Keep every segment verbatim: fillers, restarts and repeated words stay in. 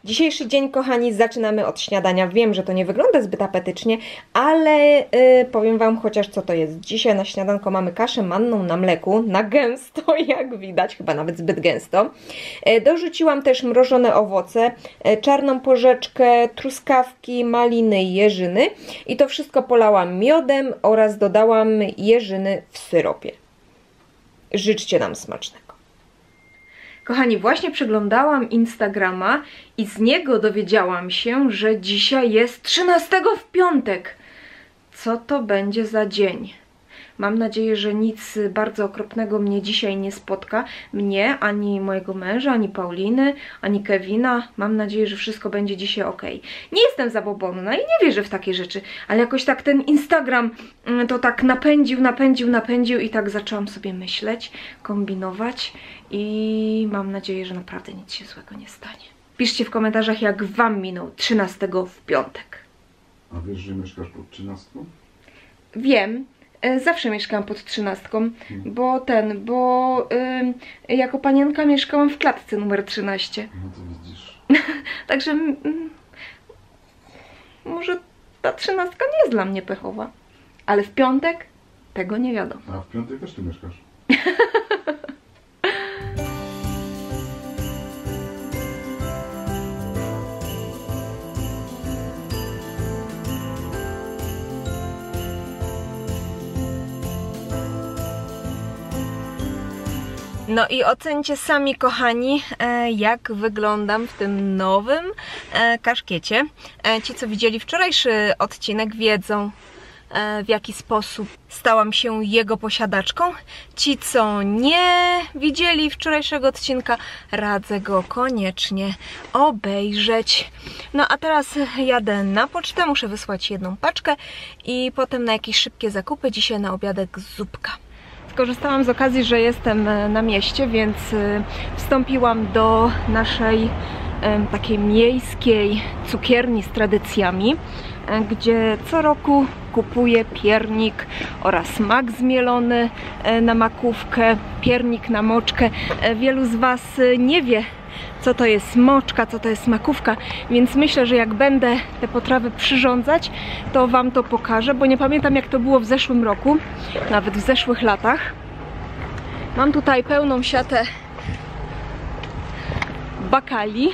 Dzisiejszy dzień, kochani, zaczynamy od śniadania. Wiem, że to nie wygląda zbyt apetycznie, ale yy, powiem Wam chociaż, co to jest. Dzisiaj na śniadanko mamy kaszę manną na mleku, na gęsto, jak widać, chyba nawet zbyt gęsto. Yy, dorzuciłam też mrożone owoce, yy, czarną porzeczkę, truskawki, maliny i jeżyny. I to wszystko polałam miodem oraz dodałam jeżyny w syropie. Życzcie nam smacznego. Kochani, właśnie przeglądałam Instagrama i z niego dowiedziałam się, że dzisiaj jest trzynastego w piątek. Co to będzie za dzień? Mam nadzieję, że nic bardzo okropnego mnie dzisiaj nie spotka. Mnie, ani mojego męża, ani Pauliny, ani Kevina. Mam nadzieję, że wszystko będzie dzisiaj ok. Nie jestem zabobonna i nie wierzę w takie rzeczy, ale jakoś tak ten Instagram to tak napędził, napędził, napędził i tak zaczęłam sobie myśleć, kombinować i mam nadzieję, że naprawdę nic się złego nie stanie. Piszcie w komentarzach, jak Wam minął trzynastego w piątek. A wiesz, że mieszkasz pod trzynastką? Wiem. Zawsze mieszkałam pod trzynastką, bo ten, bo y, jako panienka mieszkałam w klatce numer trzynaście. No to widzisz. Także mm, może ta trzynastka nie jest dla mnie pechowa, ale w piątek tego nie wiadomo. A w piątek też tu mieszkasz? No i ocencie sami, kochani, jak wyglądam w tym nowym kaszkiecie. Ci, co widzieli wczorajszy odcinek, wiedzą, w jaki sposób stałam się jego posiadaczką. Ci, co nie widzieli wczorajszego odcinka, radzę go koniecznie obejrzeć. No a teraz jadę na pocztę, muszę wysłać jedną paczkę i potem na jakieś szybkie zakupy. Dzisiaj na obiadek zupka. Skorzystałam z okazji, że jestem na mieście, więc wstąpiłam do naszej takiej miejskiej cukierni z tradycjami, gdzie co roku kupuję piernik oraz mak zmielony na makówkę, piernik na moczkę. Wielu z Was nie wie, co to jest moczka, co to jest makówka, więc myślę, że jak będę te potrawy przyrządzać, to Wam to pokażę, bo nie pamiętam, jak to było w zeszłym roku, nawet w zeszłych latach. Mam tutaj pełną siatę bakali.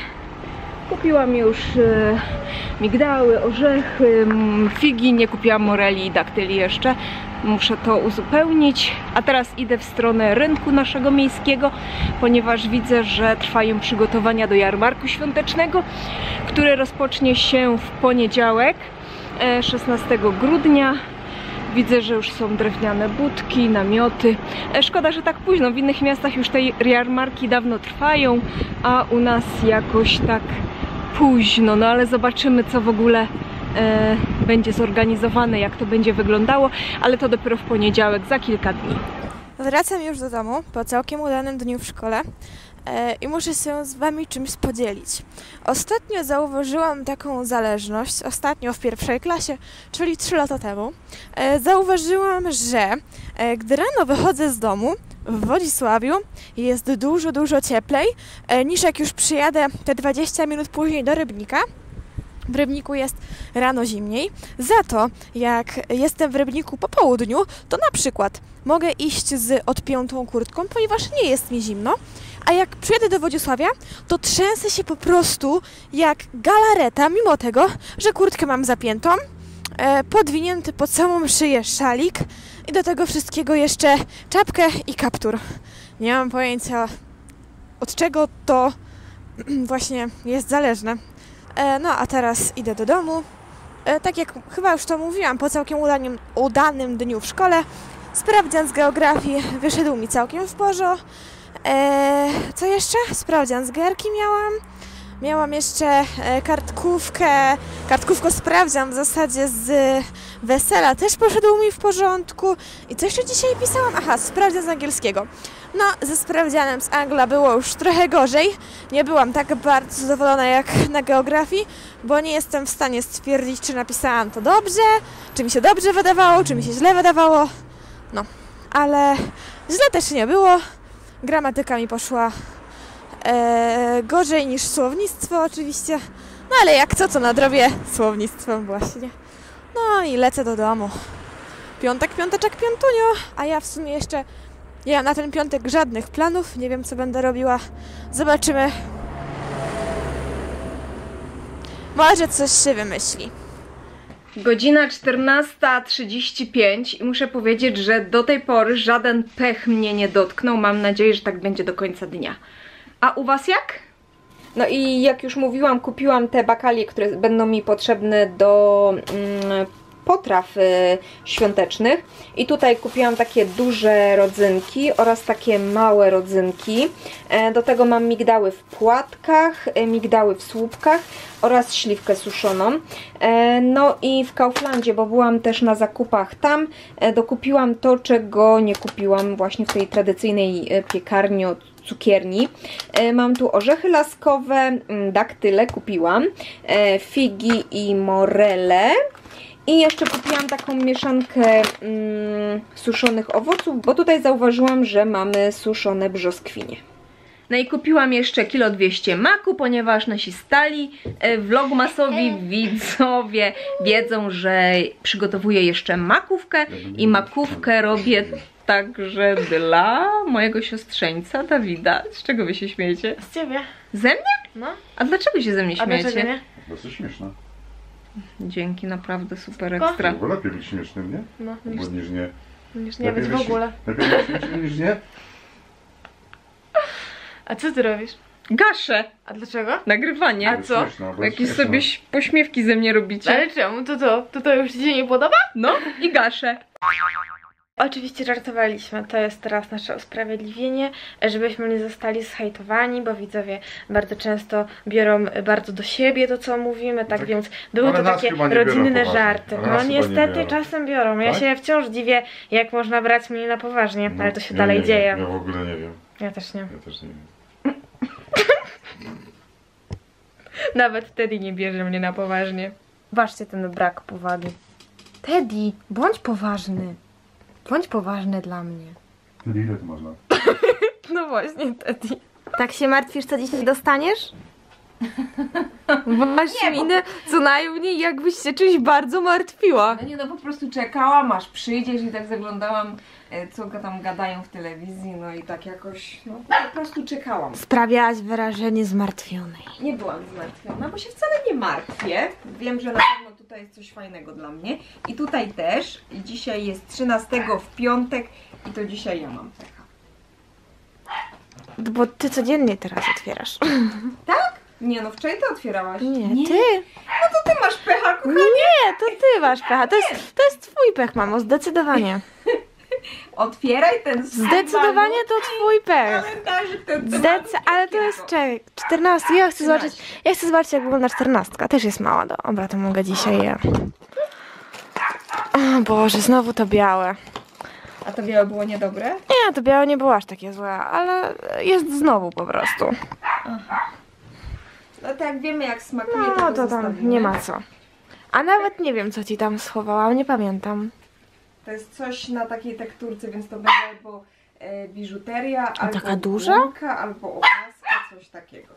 Kupiłam już e, migdały, orzechy, figi, nie kupiłam moreli i daktyli jeszcze. Muszę to uzupełnić, a teraz idę w stronę rynku naszego miejskiego, ponieważ widzę, że trwają przygotowania do jarmarku świątecznego, który rozpocznie się w poniedziałek, szesnastego grudnia. Widzę, że już są drewniane budki, namioty. Szkoda, że tak późno. W innych miastach już te jarmarki dawno trwają, a u nas jakoś tak późno. No ale zobaczymy, co w ogóle e, będzie zorganizowane, jak to będzie wyglądało, ale to dopiero w poniedziałek, za kilka dni. Wracam już do domu po całkiem udanym dniu w szkole e, i muszę się z Wami czymś podzielić. Ostatnio zauważyłam taką zależność, ostatnio w pierwszej klasie, czyli trzy lata temu, e, zauważyłam, że e, gdy rano wychodzę z domu w Wodzisławiu jest dużo, dużo cieplej e, niż jak już przyjadę te dwadzieścia minut później do Rybnika. W Rybniku jest rano zimniej, za to jak jestem w Rybniku po południu, to na przykład mogę iść z odpiętą kurtką, ponieważ nie jest mi zimno, a jak przyjadę do Wodzisławia, to trzęsę się po prostu jak galareta, mimo tego, że kurtkę mam zapiętą, e, podwinięty pod samą szyję szalik i do tego wszystkiego jeszcze czapkę i kaptur. Nie mam pojęcia, od czego to właśnie jest zależne. No a teraz idę do domu. Tak jak chyba już to mówiłam, po całkiem udanym, udanym dniu w szkole, sprawdzian z geografii wyszedł mi całkiem w porządku. Eee, co jeszcze? Sprawdzian z gierki miałam. Miałam jeszcze kartkówkę, kartkówko sprawdzian w zasadzie z wesela, też poszedł mi w porządku. I co jeszcze dzisiaj pisałam? Aha, sprawdzian z angielskiego. No, ze sprawdzianem z Angla było już trochę gorzej. Nie byłam tak bardzo zadowolona jak na geografii, bo nie jestem w stanie stwierdzić, czy napisałam to dobrze, czy mi się dobrze wydawało, czy mi się źle wydawało. No, ale źle też nie było. Gramatyka mi poszła E, gorzej niż słownictwo oczywiście. No ale jak co, to nadrobię słownictwem właśnie. No i lecę do domu. Piątek, piąteczek, piątunio. A ja w sumie jeszcze nie mam na ten piątek żadnych planów. Nie wiem, co będę robiła. Zobaczymy. Może coś się wymyśli. Godzina czternasta trzydzieści pięć i muszę powiedzieć, że do tej pory żaden pech mnie nie dotknął. Mam nadzieję, że tak będzie do końca dnia. A u was jak? No i jak już mówiłam, kupiłam te bakalie, które będą mi potrzebne do mm, potraw y, świątecznych. I tutaj kupiłam takie duże rodzynki oraz takie małe rodzynki. E, do tego mam migdały w płatkach, e, migdały w słupkach oraz śliwkę suszoną. E, no i w Kauflandzie, bo byłam też na zakupach tam, e, dokupiłam to, czego nie kupiłam właśnie w tej tradycyjnej e, piekarni od cukierni. E, mam tu orzechy laskowe, daktyle kupiłam, e, figi i morele. I jeszcze kupiłam taką mieszankę mm, suszonych owoców, bo tutaj zauważyłam, że mamy suszone brzoskwinie. No i kupiłam jeszcze kilo dwieście maku, ponieważ nasi stali e, vlogmasowi widzowie wiedzą, że przygotowuję jeszcze makówkę i makówkę robię także dla mojego siostrzeńca Dawida. Z czego wy się śmiejecie? Z ciebie. Ze mnie? No. A dlaczego się ze mnie A śmiejecie? dlaczego nie? Bo jesteś śmieszna. Dzięki, naprawdę super Spoko. ekstra. Bo lepiej być śmiesznym, nie? No, Bo niż, niż nie. niż nie Lepiej być w ogóle. Lepiej być śmiesznym niż nie? A co ty robisz? Gaszę! A dlaczego? Nagrywanie. A Bo co? śmieszna, bo Jakieś śmieszna. sobie ś- pośmiewki ze mnie robicie. Ale czemu? To to, to to już ci się nie podoba? No i gaszę. Oczywiście żartowaliśmy, to jest teraz nasze usprawiedliwienie, żebyśmy nie zostali zhejtowani, bo widzowie bardzo często biorą bardzo do siebie to, co mówimy, tak, Tak, więc były ale to nas takie chyba nie biorą rodzinne poważnie. żarty. Ale No nas chyba nie niestety biorą. czasem biorą. Ja Tak? się wciąż dziwię, jak można brać mnie na poważnie, No, ale to się ja dalej nie dzieje. Wiem, ja w ogóle nie wiem. Ja też nie. Ja też nie wiem. Nawet Teddy nie bierze mnie na poważnie. Zobaczcie ten brak powagi. Teddy, bądź poważny. Bądź poważny dla mnie. Wtedy ile tu można? No właśnie, Teddy. Tak się martwisz, co dzisiaj dostaniesz? Bo masz minę co najmniej, jakbyś się czymś bardzo martwiła. No nie, no po prostu czekałam, aż przyjdziesz i tak zaglądałam, e, co ga- tam gadają w telewizji, no i tak jakoś, no po prostu czekałam. Sprawiałaś wyrażenie zmartwionej. Nie byłam zmartwiona, bo się wcale nie martwię. Wiem, że na pewno tutaj jest coś fajnego dla mnie. I tutaj też. I dzisiaj jest trzynastego w piątek i to dzisiaj ja mam pecha. Bo ty codziennie teraz otwierasz. Tak? Nie no, wczoraj ty otwierałaś. Nie, ty. No to ty masz pecha, kochanie. Nie, to ty masz pecha. To jest, to jest twój pech, mamo, zdecydowanie. Otwieraj ten Zdecydowanie to twój pech. kalendarzyk, ten Zdecy ale to jest czek. czternasty. Ja chcę zobaczyć. Ja chcę zobaczyć, jak wygląda czternastka. Też jest mała. Dobra, to mogę dzisiaj je. O Boże, znowu to białe. A to białe było niedobre? Nie, to białe nie było aż takie złe, ale jest znowu po prostu. No tak, wiemy jak smakuje, No to, to tam zostawimy. nie ma co. A nawet nie wiem, co ci tam schowałam, nie pamiętam. To jest coś na takiej tekturce, więc to będzie albo e, biżuteria, albo taka duża? gumka, albo opaska, coś takiego.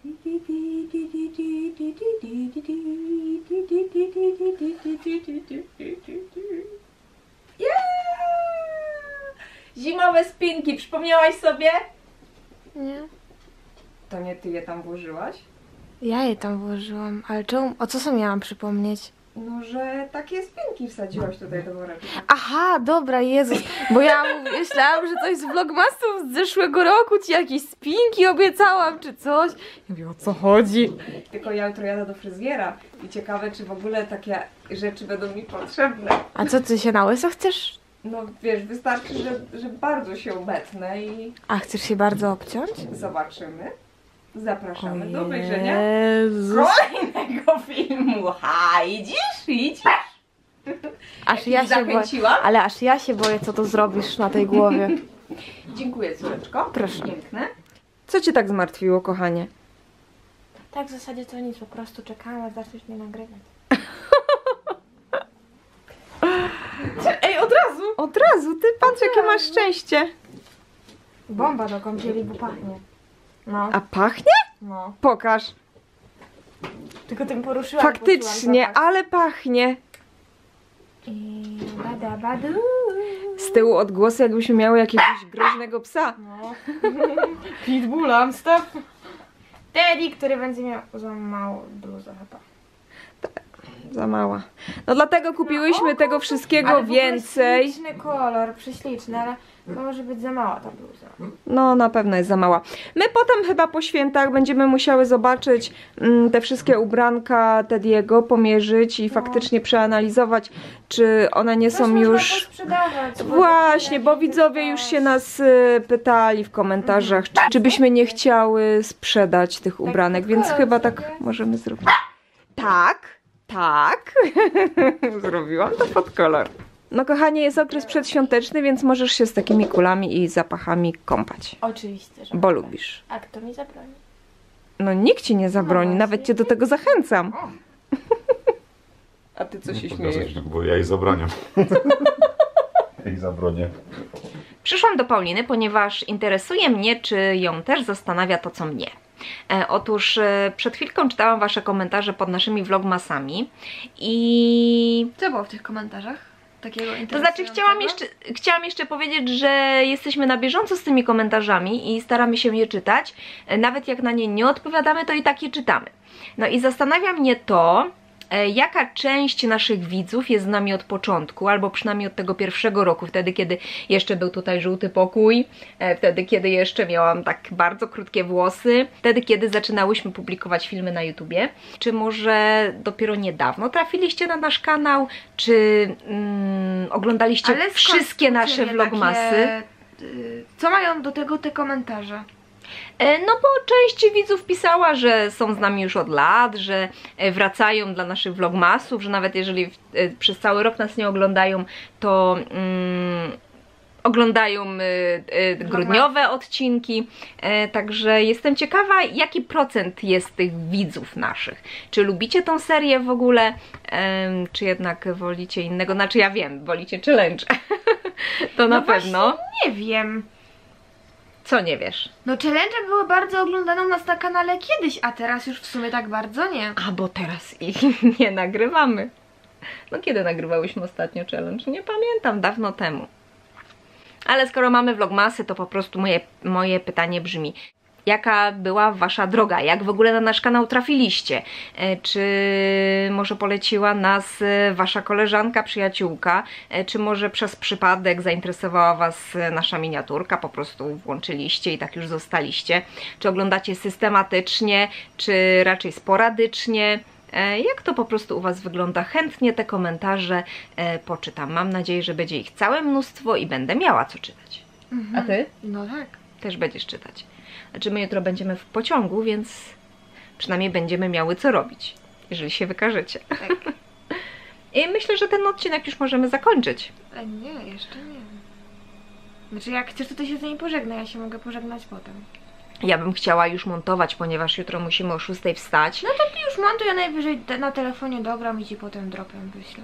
Yeah! Zimowe spinki, przypomniałaś sobie? Nie. To nie ty je tam włożyłaś? Ja je tam włożyłam, ale czemu? O co sobie miałam przypomnieć? No, że takie spinki wsadziłaś tutaj do woreczka. Aha, dobra, Jezus, bo ja myślałam, że coś z vlogmasów z zeszłego roku ci jakieś spinki obiecałam, czy coś. Ja mówię, o co chodzi? Tylko ja jutro jadę do fryzjera i ciekawe, czy w ogóle takie rzeczy będą mi potrzebne. A co, ty się na łyso chcesz? No wiesz, wystarczy, że, że bardzo się obetnę i A chcesz się bardzo obciąć? zobaczymy. Zapraszamy do obejrzenia Jezus. kolejnego filmu. Ha, idziesz, idziesz. Aż ja się boję, Zachęciłam? ale aż ja się boję, co to zrobisz na tej głowie. Dziękuję, córeczko. Proszę. Piękne. Co cię tak zmartwiło, kochanie? Tak, w zasadzie to nic, po prostu czekałam, aż zaczniesz mnie nagrywać. Ej, od razu! Od razu, ty patrz, jakie masz szczęście. Bomba do kąpieli, bo pachnie. No, A pachnie? no. Pokaż. Tylko tym poruszyłam. Faktycznie, ale pachnie. I bada badu. Z tyłu odgłosy, jakbyśmy miały jakiegoś groźnego psa. No. Pitbull, Amstaff. Teddy, który będzie miał za małą bluzę chyba. Za mała. No dlatego kupiłyśmy No, tego wszystkiego Ale w ogóle więcej. Śliczny kolor, prześliczny, ale to może być za mała ta bluza. No na pewno jest za mała. My potem chyba po świętach będziemy musiały zobaczyć mm, te wszystkie ubranka Tediego, pomierzyć i No. faktycznie przeanalizować, czy one nie Coś są można już... posprzedawać, bo Właśnie, to bo jest widzowie też- już się nas y, pytali w komentarzach, czy, czy byśmy nie chciały sprzedać tych ubranek, pod więc kolor chyba sobie. tak możemy zrobić. Tak, tak. Zrobiłam to pod kolor. No kochanie, jest okres przedświąteczny, więc możesz się z takimi kulami i zapachami kąpać, Oczywiście, że bo tak. lubisz. A kto mi zabroni? No nikt ci nie zabroni, No nawet właśnie. cię do tego zachęcam. O. A ty co się Pokazać, śmiejesz? Bo ja jej zabraniam. Ja jej zabronię. Przyszłam do Pauliny, ponieważ interesuje mnie, czy ją też zastanawia to, co mnie. E, otóż e, przed chwilką czytałam wasze komentarze pod naszymi vlogmasami i... Co było w tych komentarzach? Takiego To znaczy chciałam jeszcze, chciałam jeszcze powiedzieć, że jesteśmy na bieżąco z tymi komentarzami i staramy się je czytać. E, Nawet jak na nie nie odpowiadamy, to i tak je czytamy. No i zastanawia mnie to, e, jaka część naszych widzów jest z nami od początku, albo przynajmniej od tego pierwszego roku, wtedy kiedy jeszcze był tutaj żółty pokój, e, wtedy kiedy jeszcze miałam tak bardzo krótkie włosy, wtedy kiedy zaczynałyśmy publikować filmy na YouTubie. Czy może dopiero niedawno trafiliście na nasz kanał, czy mm, oglądaliście Ale skąd wszystkie nasze ciebie vlogmasy? takie, y, Co mają do tego te komentarze? E, No bo część widzów pisała, że są z nami już od lat, że e, wracają dla naszych vlogmasów, że nawet jeżeli w- e, przez cały rok nas nie oglądają, to mm, oglądają e, e, grudniowe odcinki. E, Także jestem ciekawa, jaki procent jest tych widzów naszych. Czy lubicie tą serię w ogóle, em, czy jednak wolicie innego? Znaczy ja wiem, wolicie challenge. To na No pewno. właśnie nie wiem. Co nie wiesz? No challenge były bardzo oglądane u nas na kanale kiedyś, a teraz już w sumie tak bardzo nie. A, bo teraz ich nie nagrywamy. No kiedy nagrywałyśmy ostatnio challenge? Nie pamiętam, dawno temu. Ale skoro mamy vlogmasy, to po prostu moje, moje pytanie brzmi: jaka była wasza droga? Jak w ogóle na nasz kanał trafiliście? E, Czy może poleciła nas e, wasza koleżanka, przyjaciółka? E, Czy może przez przypadek zainteresowała was e, nasza miniaturka? Po prostu włączyliście i tak już zostaliście? Czy oglądacie systematycznie, czy raczej sporadycznie? E, Jak to po prostu u was wygląda? Chętnie te komentarze e, poczytam. Mam nadzieję, że będzie ich całe mnóstwo i będę miała co czytać. A ty? No tak. Też będziesz czytać. Znaczy my jutro będziemy w pociągu, więc przynajmniej będziemy miały co robić, jeżeli się wykażecie. Tak. I myślę, że ten odcinek już możemy zakończyć. A nie, jeszcze nie. Znaczy jak chcesz, to ty się z nimi pożegnaj, ja się mogę pożegnać potem. Ja bym chciała już montować, ponieważ jutro musimy o szóstej wstać. No to ty już montuj, ja najwyżej te- na telefonie dogram i ci potem dropem wyślę.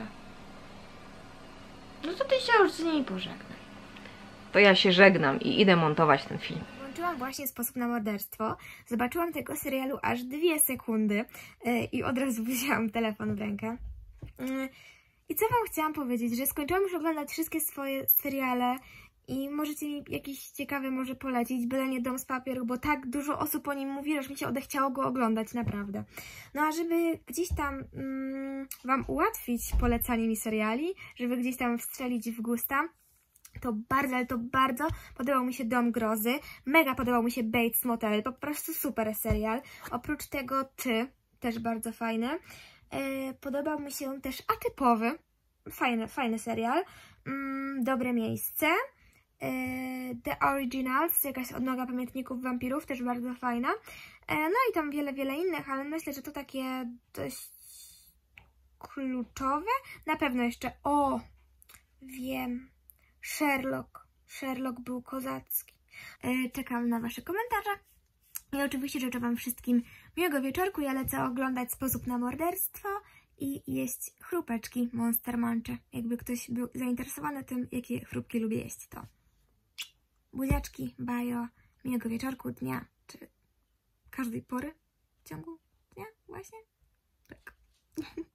No to ty się już z nimi pożegnaj. To ja się żegnam i idę montować ten film. Włączyłam właśnie Sposób na morderstwo. Zobaczyłam tego serialu aż dwie sekundy yy, i od razu wzięłam telefon w rękę. Yy, I co wam chciałam powiedzieć, że skończyłam już oglądać wszystkie swoje seriale i możecie mi jakieś ciekawe może polecić, byle nie Dom z papieru, bo tak dużo osób o nim mówi, że aż mi się odechciało go oglądać, naprawdę. No a żeby gdzieś tam mm, wam ułatwić polecanie mi seriali, żeby gdzieś tam wstrzelić w gusta, to bardzo, ale to bardzo podobał mi się Dom Grozy, mega podobał mi się Bates Motel, po prostu super serial. Oprócz tego Ty, też bardzo fajny. Yy, podobał mi się też Atypowy, fajny, fajny serial. Yy, Dobre miejsce. Yy, The Originals, jakaś odnoga pamiętników wampirów, też bardzo fajna. Yy, no i tam wiele, wiele innych, ale myślę, że to takie dość kluczowe. Na pewno jeszcze, o, wiem... Sherlock. Sherlock był kozacki. E, czekam na wasze komentarze. I oczywiście życzę wam wszystkim miłego wieczorku. Ja lecę oglądać Sposób na morderstwo i jeść chrupeczki Monster Munche. Jakby ktoś był zainteresowany tym, jakie chrupki lubię jeść, to buziaczki, bajo, miłego wieczorku, dnia czy każdej pory w ciągu dnia właśnie. Tak.